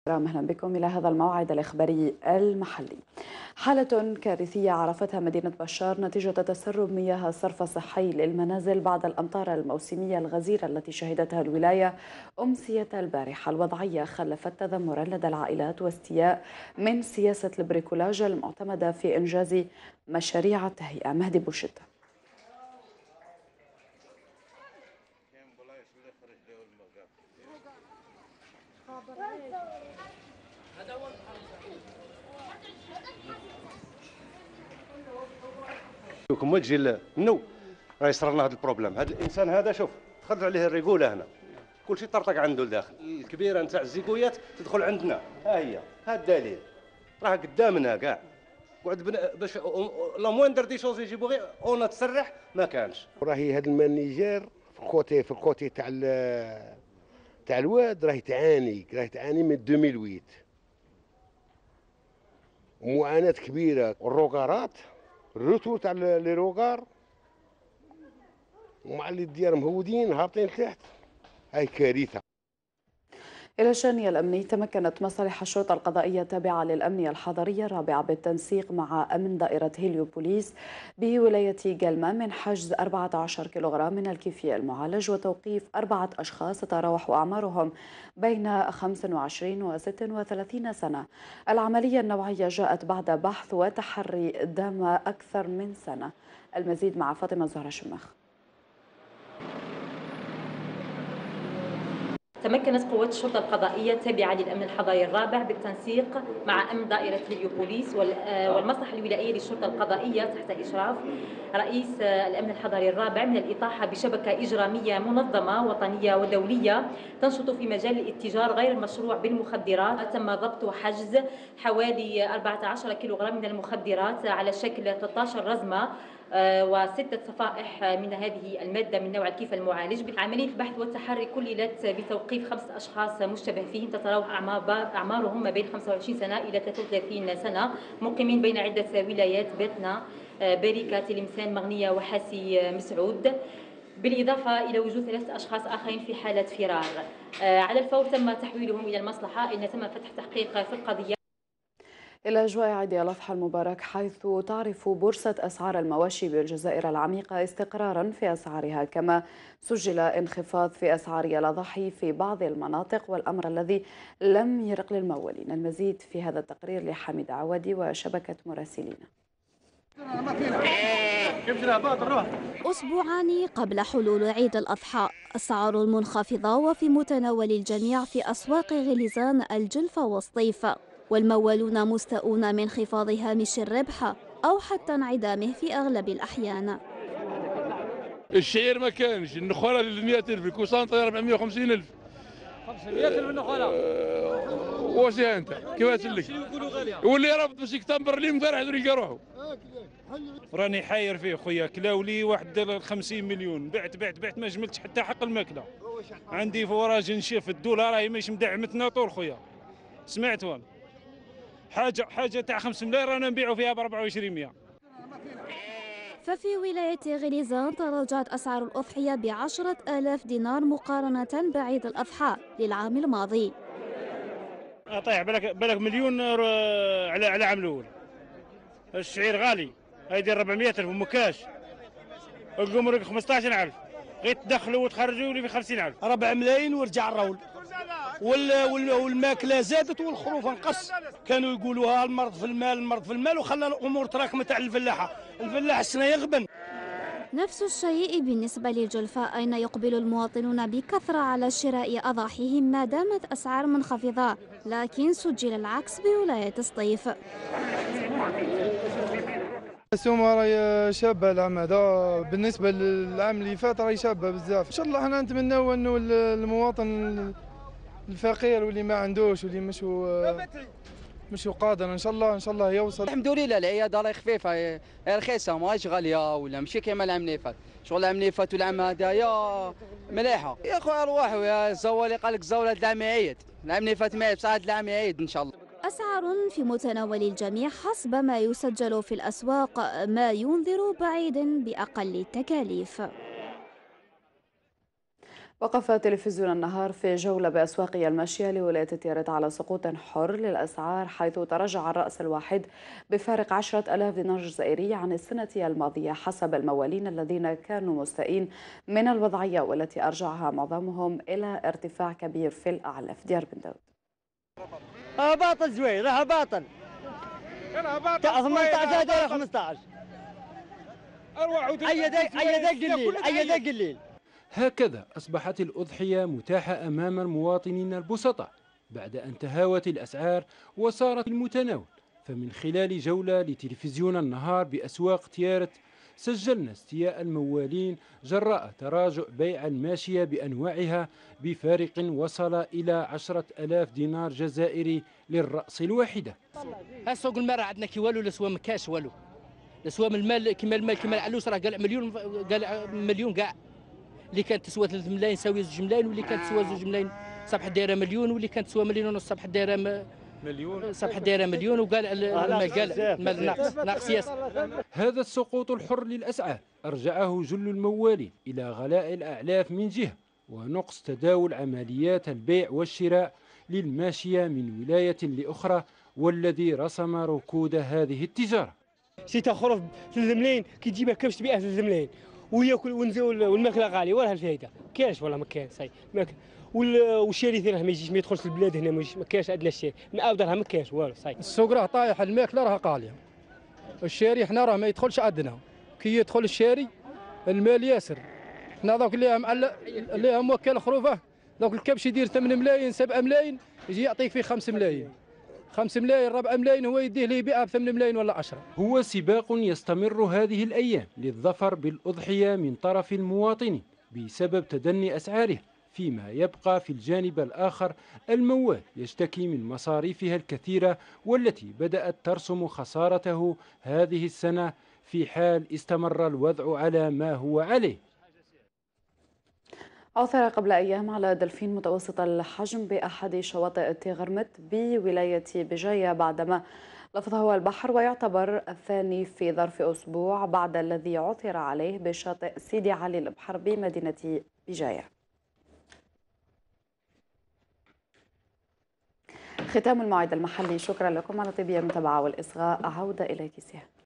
أهلا بكم إلى هذا الموعد الإخباري المحلي. حالة كارثية عرفتها مدينة بشار نتيجة تسرب مياه الصرف الصحي للمنازل بعد الأمطار الموسمية الغزيرة التي شهدتها الولاية أمسية البارحة. الوضعية خلفت تذمرا لدى العائلات واستياء من سياسة البريكولاج المعتمدة في إنجاز مشاريع التهيئة. مهدي بوشتة. كم تجي منو راه يصرى لنا هذا البروبليم. هذا الانسان هذا شوف دخلت عليه الريقوله هنا كل شيء طرطق عنده لداخل. الكبيره نتاع الزيكويات تدخل عندنا، ها هي هذا الدليل راه قدامنا كاع. قعد باش لا موندر دي شوز يجيبوا غير اون تسرح ما كانش. راهي هذا المانيجير في الكوتي تاع الواد راهي تعاني من 2008 معاناه كبيره. الروكارات الروتور تاع لي روكار ومع اللي الديار مهودين هابطين تحت، هاي كارثه. إلى الشأن الأمني، تمكنت مصالح الشرطة القضائية التابعة للأمنية الحضرية الرابعة بالتنسيق مع أمن دائرة هيليوبوليس بولاية جلمة من حجز 14 كيلوغرام من الكيفية المعالج وتوقيف 4 أشخاص تتراوح أعمارهم بين 25 و 36 سنة. العملية النوعية جاءت بعد بحث وتحري دام أكثر من سنة. المزيد مع فاطمة زهرة شماخ. تمكنت قوات الشرطة القضائية التابعة للأمن الحضري الرابع بالتنسيق مع أمن دائرة هيليوبوليس والمصلحة الولائية للشرطة القضائية تحت إشراف رئيس الأمن الحضري الرابع من الإطاحة بشبكة إجرامية منظمة وطنية ودولية تنشط في مجال الاتجار غير المشروع بالمخدرات. تم ضبط وحجز حوالي 14 كيلوغرام من المخدرات على شكل 13 رزمة و6 صفائح من هذه المادة من نوع الكيف المعالج. عملية البحث والتحري كللت بتوقيف 5 أشخاص مشتبه فيهم تتراوح أعمارهم ما بين 25 سنة إلى 33 سنة، مقيمين بين عدة ولايات: بيتنا، بريكة، تلمسان، مغنية، وحاسي مسعود، بالإضافة إلى وجود 3 أشخاص آخرين في حالة فرار. على الفور تم تحويلهم إلى المصلحة، إن تم فتح تحقيق في القضية. إلى أجواء عيد الأضحى المبارك، حيث تعرف بورصة أسعار المواشي بالجزائر العميقة استقرارا في أسعارها، كما سجل انخفاض في أسعار الأضاحي في بعض المناطق، والأمر الذي لم يرق للموالين. المزيد في هذا التقرير لحميد عودي وشبكة مراسلينا. أسبوعان قبل حلول عيد الأضحى، أسعار منخفضة وفي متناول الجميع في أسواق غليزان، الجلفة والصيف، والموالون مستاءون من انخفاض هامش الربح أو حتى انعدامه في أغلب الأحيان. الشعير ما كانش، النخالة 300,000، الكوسان طاير 450,000. 500,000 النخالة. واش انت كيفاش لك؟ واللي رابط باش يكتمبر لي امبارح هذول يلقى روحه. راني حاير فيه خويا، كلاولي واحد 50 مليون، بعت ما جملتش حتى حق الماكله. عندي فوراج نشوف الدولار راهي مش مدعمتنا طول خويا. سمعت والله حاجه تاع 5 ملاير رانا نبيعوا فيها ب 2400. ففي ولاية غليزان تراجعت أسعار الأضحية ب10,000 دينار مقارنة بعيد الأضحى للعام الماضي. طيح بالك مليون على عام الاول. الشعير غالي، هيدي 400,000 ومكاش. القمرق 15,000، غير تدخلوا وتخرجوا لي ب 50,000. 4 ملايين ورجع الرول. والماكله زادت والخروف انقص. كانوا يقولوها المرض في المال وخلى الامور تراكمت على الفلاحه السنه يغبن. نفس الشيء بالنسبة للجلفاء، أين يقبل المواطنون بكثرة على شراء أضاحيهم ما دامت أسعار منخفضة، لكن سجل العكس بولاية الصيف. السومة راهي شابة العام هذا، بالنسبة للعام اللي فات راهي شابة بزاف. إن شاء الله حنا نتمناو أنه المواطن الفقير واللي ما عندوش واللي مش قادر ان شاء الله يوصل. الحمد لله العياده راهي خفيفه رخيصه، ماهيش غاليه ولا ماشي كيما العام اللي فات. شغل العام اللي فات والعام هذايا مليحه. يا خويا روحوا يا الزوالي قال لك زول العام يعيد، العام اللي فات ما عيد، بصح العام يعيد ان شاء الله. أسعار في متناول الجميع حسب ما يسجل في الأسواق، ما ينذر بعيد بأقل التكاليف. وقف تلفزيون النهار في جولة بأسواق الماشية لولاية تيارت على سقوط حر للأسعار، حيث تراجع الرأس الواحد بفارق 10,000 دينار جزائري عن السنة الماضية حسب الموالين الذين كانوا مستائين من الوضعية، والتي أرجعها معظمهم إلى ارتفاع كبير في الأعلاف. ديار بن داود. باطل زوين، راها باطل 18 دولار 15. أي قليل. هكذا أصبحت الأضحية متاحة أمام المواطنين البسطاء بعد أن تهاوت الأسعار وصارت المتناول. فمن خلال جولة لتلفزيون النهار بأسواق تيارت سجلنا استياء الموالين جراء تراجع بيع الماشية بأنواعها بفارق وصل إلى 10,000 دينار جزائري للرأس الواحدة. السوق المال عندنا كي والو، لسوا ما كاش والو، لسوا من المال كيما العلوس راه قال مليون، قال مليون كاع. اللي كانت تسوى 3 ملايين ساويه 2 ملايين، واللي كانت تسوى 2 ملايين صبح دايره مليون، واللي كانت تسوى مليون ونص صبح دايره مليون، صبح دايره مليون. وقال المال ناقص ياسر. هذا السقوط الحر للأسعار أرجعه جل الموالين إلى غلاء الأعلاف من جهة، ونقص تداول عمليات البيع والشراء للماشية من ولاية لأخرى، والذي رسم ركود هذه التجارة. شي تخرج 3 ملايين كي تجيبها كبش تبيعها 3 ملايين وياكل والماكله غاليه، ولا الفايده كاينش والله ما كاين صاي. والشاري راه ما يجيش، ما يدخلش البلاد هنا، ما كاينش عندنا الشاري، المعاود راه ما كاينش والو صاي. السوق راه طايح، الماكله راه غاليه، الشاري حنا راه ما يدخلش عندنا. كي يدخل الشاري المال ياسر. حنا دوك اللي موكل خروفه، دوك الكبش يدير 8 ملايين 7 ملايين، يجي يعطيك فيه 5 ملايين 5 ملايين 4 ملايين، هو يديه لي يبيعها ب 8 ملايين ولا 10. هو سباق يستمر هذه الأيام للظفر بالأضحية من طرف المواطنين بسبب تدني أسعارها، فيما يبقى في الجانب الآخر الموال يشتكي من مصاريفها الكثيرة، والتي بدأت ترسم خسارته هذه السنة في حال استمر الوضع على ما هو عليه. عثر قبل أيام على دلفين متوسط الحجم بأحد شواطئ تيغرمت بولاية بجاية بعدما لفظه البحر، ويعتبر الثاني في ظرف أسبوع بعد الذي عثر عليه بشاطئ سيدي علي البحر بمدينة بجاية. ختام الموعد المحلي، شكرا لكم على طيب المتابعة والإصغاء. عودة إليك سهى.